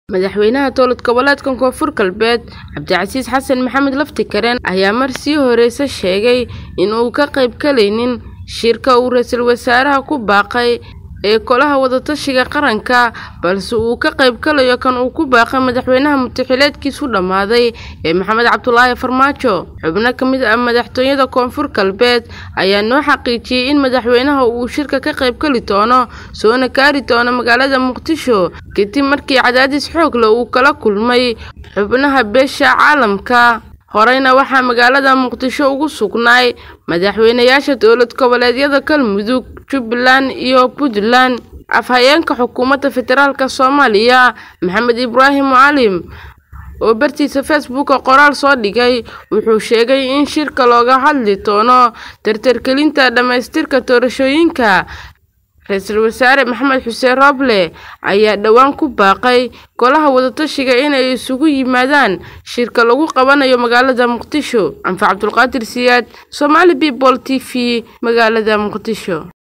madaxweynaha dowlad goboleedka Koonfur Galbeed Cabdicasiis Xasan Maxamed Laftikareen ayaa markii horeysa sheegay in uu ka qayb galaynin shirka uu ra'iisul wasaaraha ku baaqay ee kolaha wadatashiga qaranka balse uu ka qayb galayo kan uu ku baaqay madaxweynaha mutaxileedkiisu dhamaaday ee Maxamed Cabdullaahi Farmaajo xubno kamid ah madaxtooyada Koonfur Galbeed ayaa noo xaqiijiyay in madaxweynaha uu shirka ka qayb gali doono soona kaari doono magaalada Muqdisho kadib markii cadaadis xoog leh uu kala kulmay xubnaha beesha caalamka horeyna waxaa magaalada Muqdisho ugu sugnaay madaxweynayaasha dowlad goboleedyada Galmudug Jubbaland iyo Puntland afhayeenka xukuumadda federaalka Soomaaliya Maxamed Ibraahim Mucalim oo bartiisa Facebook qoraal soo dhigay wuxuu sheegay in shirka looga hadli doono tartargelinta dhamaystirka doorashooyinka ra'iisul wasaare Maxamed Xuseen Roble ayaa dhawaan ku baaqay golaha wadatashiga inay isugu yimaadaan shirka lagu qabanayo magaalada Muqdisho. Anfac Cabdulqaadir Siyaad, Somali People TV, magaalada Muqdisho.